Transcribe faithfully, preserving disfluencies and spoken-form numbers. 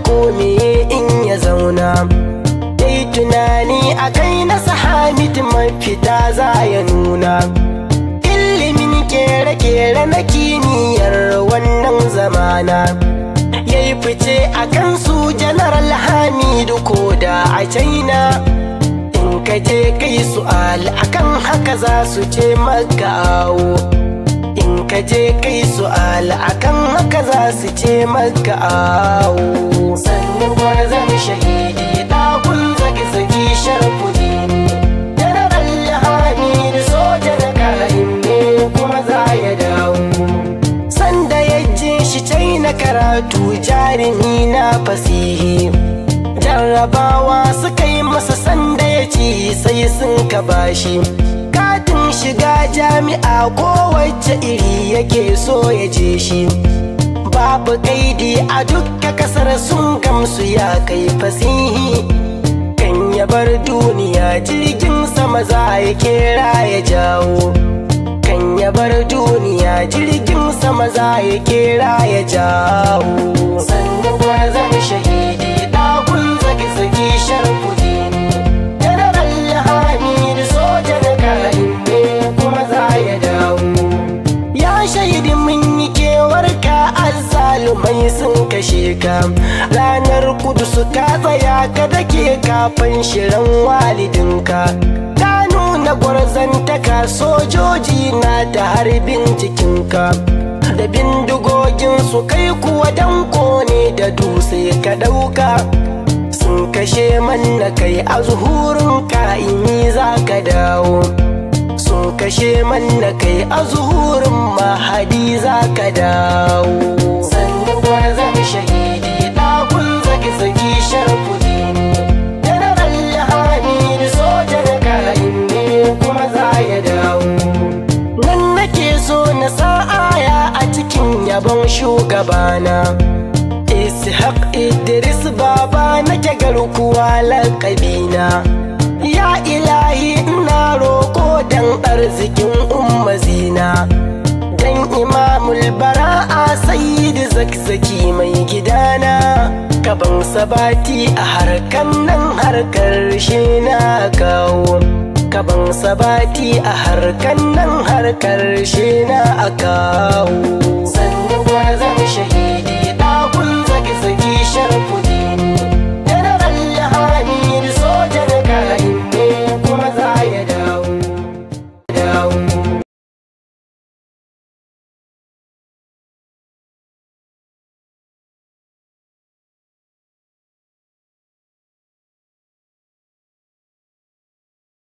ko me in ya zauna, dai tunani a kai na Hamid mafita za ya nuna. Ilimin kere-kere na kimiyyar wannan zamana yayi fice a kan su General Hamidu ko da a China. In ka je kai su'al akan haka za su ce maka awo, in ka je kai su'al akan haka za su ce maka awo. Sannan gwarzon shahidi ɗakun zaki-zaki Sharafuddin, General Hamidu soja na ka'in ne kuma za ya dawo. Sanda ya je shi China karatu jarumi na fasihi, jarrabawa suka yi masa sanda ya ci sai sun ka bashi katin shiga jami'a kowace iri yake so ya je shi. Babu kaidi a dukka kasar sun gamsu ya kai fasihi, kan ya bar duniya jirgin sama za ya kera ya jawo, kan ya bar duniya jirgin sama za ya kera ya jawo. Sannan gwarzon shahidi ɗakun zaki-zaki Sharafuddin, General Hamidu soja na ka'in ne kuma za ya dawo. Ya shaidi mun yi kewar ka, azzalumai sun kashe ka, ranar Kudus ka tsaya ka dake kafin shirin walidinka. Ka nuna gwarzantaka, sojoji na ta harbin jikinka, da bindigogin su kai kuwa danko ne da dutse ka ɗauka. Sun kashe manna kai a zuhurin ka'imi za ka dawo, sun kashe manna kai a zuhurin mahadi za ka dawo. Sannan gwarzon shahidi ɗakun zaki-zaki Sharafuddin, General Hamidu soja na ka'in ne kuma za ya dawo. Nan nake so na sa aya a cikin yabon shugabana Ishaq Idris baba nake garkuwa laƙabina. Ya ilahi ina roko dan arzikin umma zina, dan imamul bara'a sayyid zakzaki mai gidana. Kaban sabati a harkan nan har karshe na kawo, kaban sabati a harkan nan har karshe na a kawo. Sannan gwarzon shahidi ɗakun zaki-zaki Sharafuddin,